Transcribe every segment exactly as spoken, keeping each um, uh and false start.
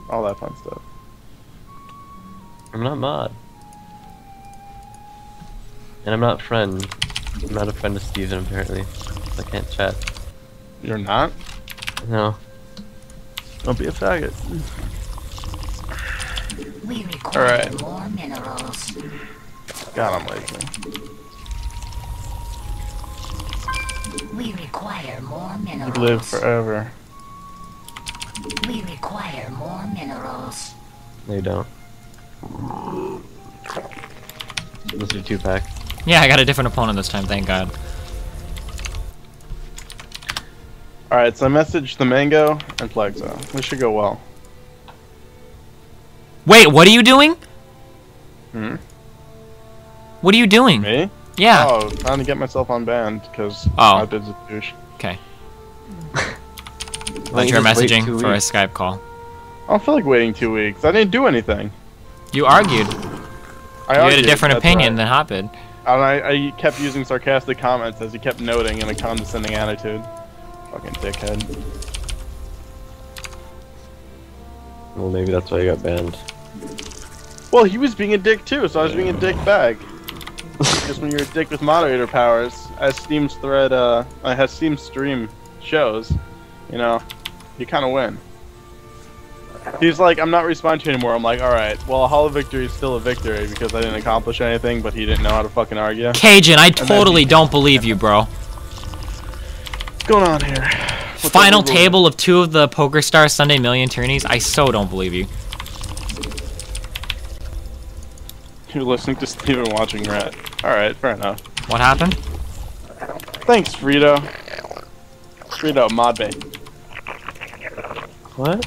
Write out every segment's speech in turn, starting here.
all that fun stuff. I'm not mod. And I'm not friend. I'm not a friend of Steven, apparently. I can't chat. You're not? No. Don't be a faggot. We require Alright. more minerals. God, I'm lazy. We require more minerals. Live forever. We require more minerals. No, you don't. This is a two pack. Yeah, I got a different opponent this time, thank God. Alright, so I messaged the Mango and Flexo. This should go well. Wait, what are you doing? Hmm? What are you doing? Me? Yeah. Oh, trying to get myself unbanned because Oh. my bid's a douche. Okay. Why Thought don't you were just wait messaging two for a weeks? Skype call. I don't feel like waiting two weeks. I didn't do anything. You argued. I You had a argued, different that's opinion right. than Hotbid. And I, I kept using sarcastic comments as he kept noting in a condescending attitude. Fucking dickhead. Well, maybe that's why you got banned. Well, he was being a dick too, so I was being a dick back. Just when you're a dick with moderator powers, as Steam's thread, uh, as Steam's stream shows, you know, you kind of win. He's like, I'm not responding to you anymore. I'm like, alright, well, a hollow victory is still a victory because I didn't accomplish anything, but he didn't know how to fucking argue. Cajun, I then totally he- don't believe you, bro. What's going on here? What's Final up, Google? table of two of the PokerStars Sunday Million tourneys. I so don't believe you. You're listening to Steven watching Rat. Alright, fair enough. What happened? Thanks, Frito. Frito, mod bait. What?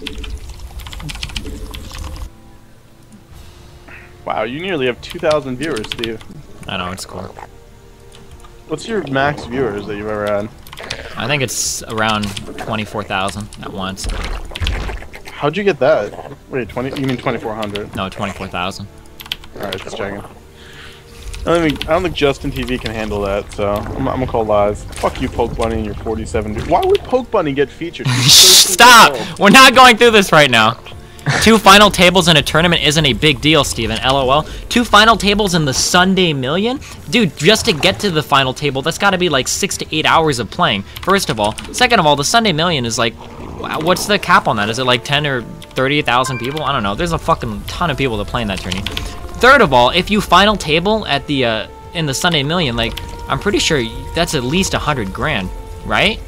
Wow, you nearly have two thousand viewers, Steve. I know, it's cool. What's your max viewers that you've ever had? I think it's around twenty-four thousand at once. How'd you get that? Wait, twenty? You mean twenty-four hundred? No, twenty-four thousand. Alright, just checking. I don't, think, I don't think Justin T V can handle that, so I'm, I'm gonna call live. Fuck you, Poke Bunny, and your forty-seven. vi- Why would Poke Bunny get featured? He's thirteen Stop! years old. We're not going through this right now. Two final tables in a tournament isn't a big deal, Steven. LOL. Two final tables in the Sunday Million? Dude, just to get to the final table, that's gotta be like six to eight hours of playing, first of all. Second of all, the Sunday Million is like, what's the cap on that? Is it like ten or thirty thousand people? I don't know. There's a fucking ton of people that play in that tourney. Third of all, if you final table at the, uh, in the Sunday Million, like, I'm pretty sure that's at least a hundred grand, right?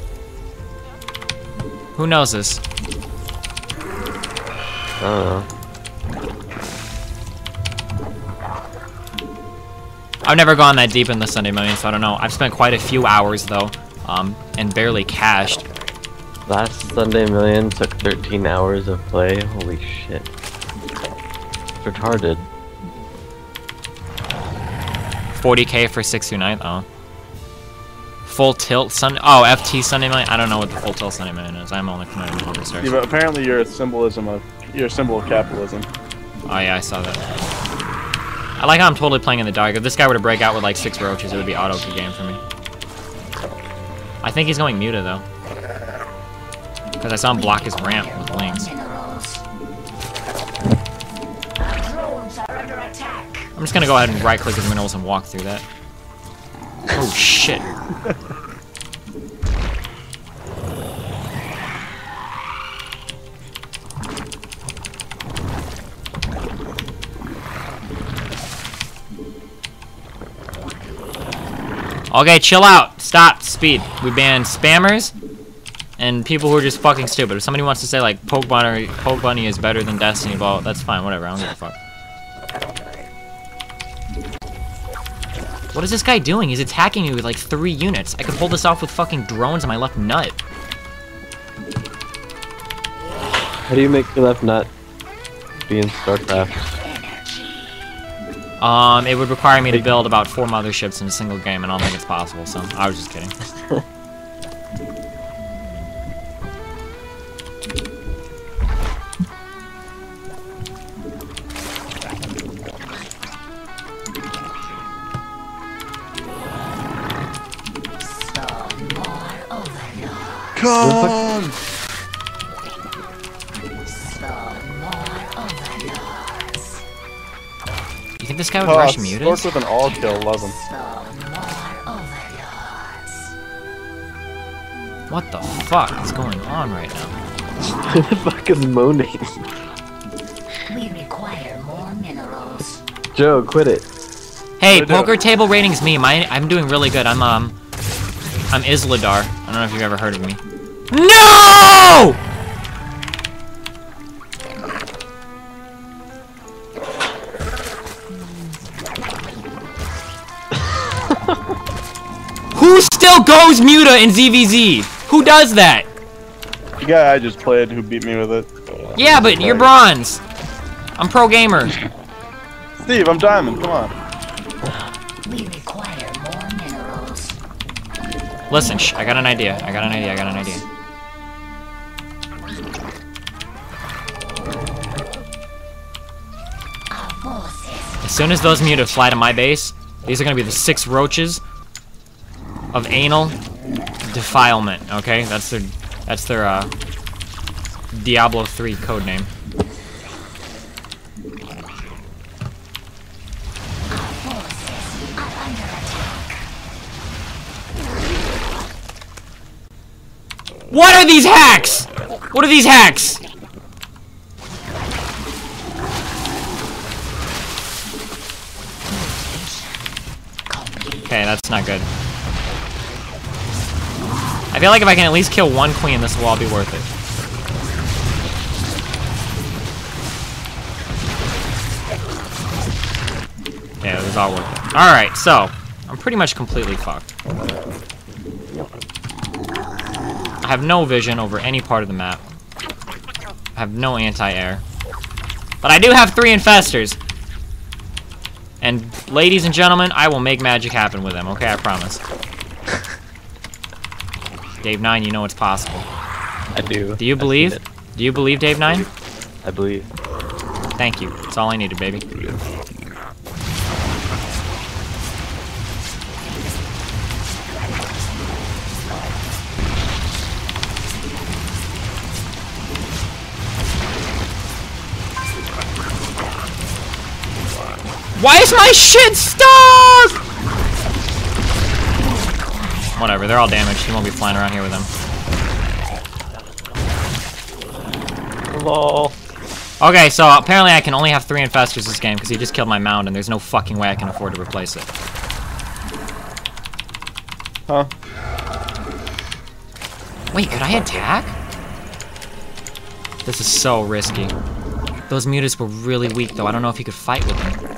Who knows this? I don't know. I've never gone that deep in the Sunday Million, so I don't know. I've spent quite a few hours, though, um, and barely cashed. Last Sunday Million took thirteen hours of play. Holy shit. It's retarded. forty K for sixty-ninth, oh. Full tilt Sunday, oh, F T Sunday Million? I don't know what the full tilt Sunday Million is. I'm only familiar with Poker Yeah, Stars. but apparently you're a symbolism of you're a symbol of capitalism. Oh yeah, I saw that. I like how I'm totally playing in the dark. If this guy were to break out with like six roaches, it would be auto key game for me. I think he's going muted though. Because I saw him block his ramp with links. Minerals. Our drones are under attack. I'm just gonna go ahead and right click his minerals and walk through that. Oh shit. Okay, chill out. Stop. Speed. We banned spammers and people who are just fucking stupid. If somebody wants to say like Poke Bunny, Poke Bunny is better than Destiny, well, that's fine. Whatever. I don't give a fuck. What is this guy doing? He's attacking me with like three units. I could hold this off with fucking drones on my left nut. How do you make your left nut be in StarCraft? Um, it would require me to build about four motherships in a single game, and I don't think it's possible, so I was just kidding. Some more overload. Come on! Some think this guy would Oh, rush Stork mutas? with an all kill, love him. What the fuck is going on right now? Who the fuck is moaning? We require more minerals. Joe, quit it. Hey, What do I do? poker table ratings me. My, I'm doing really good. I'm um, I'm Isladar. I don't know if you've ever heard of me. No! Who still goes Muta in Z V Z? Who does that? The guy I just played who beat me with it. Yeah, but you're bronze. I'm pro gamer. Steve, I'm diamond. Come on. We require more minerals. Listen, shh, I got an idea. I got an idea. I got an idea. Our forces. As soon as those Muta fly to my base, these are gonna be the six roaches of anal defilement. Okay, that's their, that's their uh, Diablo three code name. What are these hacks? What are these hacks? Okay, that's not good. I feel like if I can at least kill one queen, this will all be worth it. Yeah, it was all worth it. Alright, so, I'm pretty much completely fucked. I have no vision over any part of the map. I have no anti-air. But I do have three infestors. And ladies and gentlemen, I will make magic happen with them, okay? I promise. Dave nine, you know it's possible. I do. Do you I've believe? seen Do you believe, Dave nine? it. I believe. Thank you. That's all I needed, baby. Why is my shit stuck? Whatever, they're all damaged. He won't be flying around here with them. Lol. Okay, so apparently I can only have three infestors this game because he just killed my mound and there's no fucking way I can afford to replace it. Huh? Wait, could I attack? This is so risky. Those mutas were really weak though. I don't know if he could fight with them.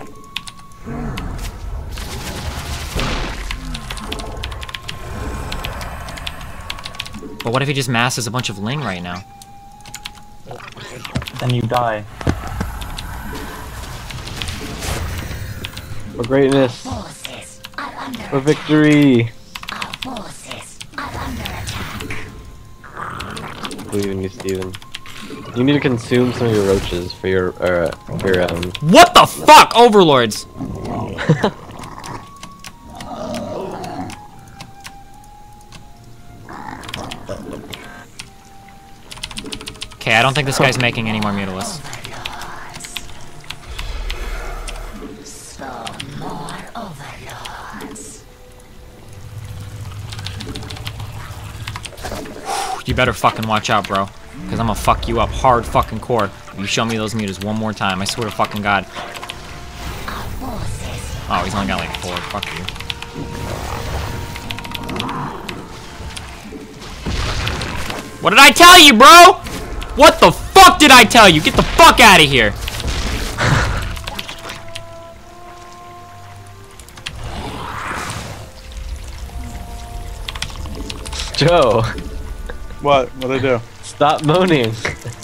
But what if he just masses a bunch of Ling right now? Then you die. For greatness. Forces are under For attack. victory. Our forces are under attack. I believe in you, Steven. You need to consume some of your roaches for your, uh, your, um... What the fuck, Overlords? Okay, I don't think this guy's making any more Mutalisks. Spawn more overlords. You better fucking watch out, bro. Because I'm gonna fuck you up hard fucking core. If you show me those mutas one more time, I swear to fucking God. Our forces. Oh, he's only got like four. Fuck you. What did I tell you, bro? What the fuck did I tell you? Get the fuck out of here. Joe, What? What'd I do? stop moaning.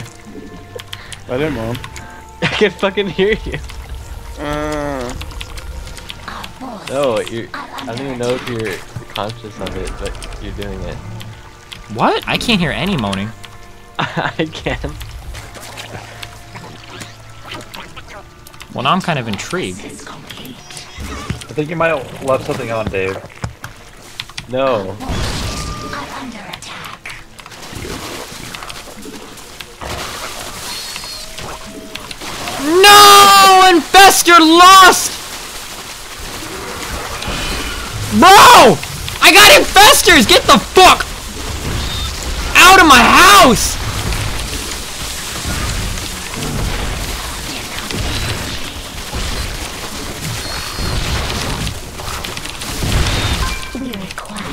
I didn't moan. I can fucking hear you. Uh, No, you're, I don't even know if you're conscious of it, but you're doing it. What? I can't hear any moaning. I can. Well, now I'm kind of intrigued. Is complete. I think you might have left something on, Dave. No. Are under attack. No! Infestor lost! Bro! I got infestors! Get the fuck out of my house! We require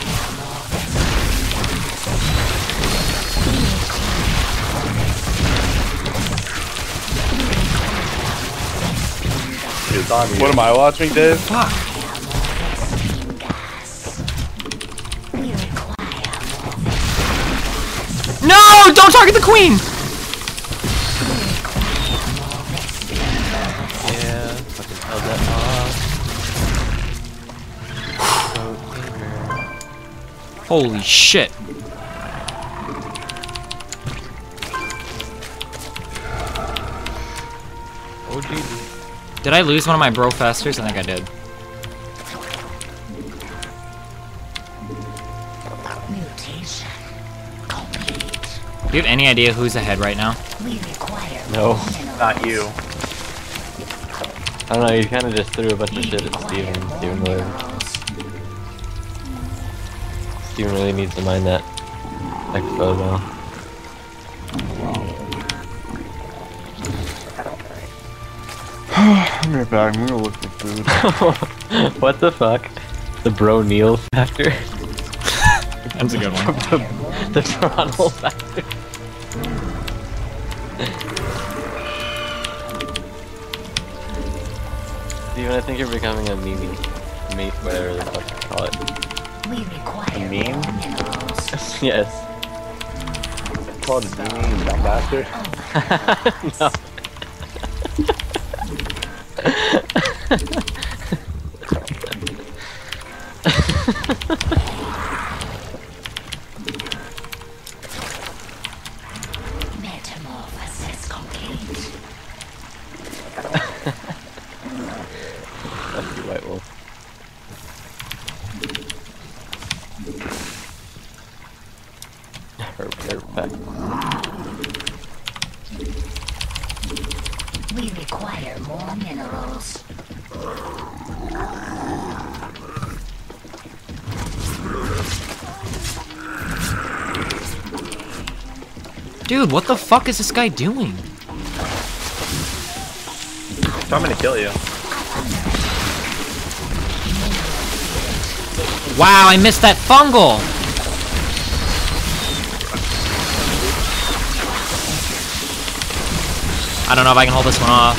It's on you. What am I watching, Dave? Fuck. we require No! Don't target the queen! Yeah, fucking held that off. Holy shit. Oh, G G. Did I lose one of my bro festers? I think I did. mutation complete. Do you have any idea who's ahead right now? We require No. Not you. I don't know, you kinda just threw a bunch of shit at Steven. Steven really, Steven really needs to mind that expo though. I'm right back. I'm gonna look for food. What the fuck? The bro Neil factor? That's a good one. the, the Toronto factor. Steven, I think you're becoming a meme. Mate, whatever the fuck you call it. we require A meme? more minerals. Yes. Called a meme, you dumb bastard. No. Metamorphosis complete. Fuck you, White Wolf. Her, her back. We require more minerals. Dude, what the fuck is this guy doing? So I'm gonna kill you. Wow, I missed that fungal! I don't know if I can hold this one off.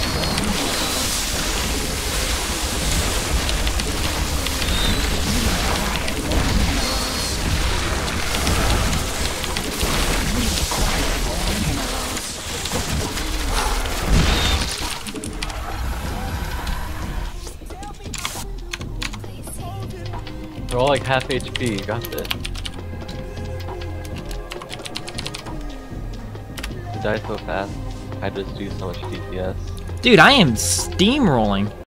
They're all like half H P, you got this. You die so fast. I just do so much D P S. Dude, I am steamrolling.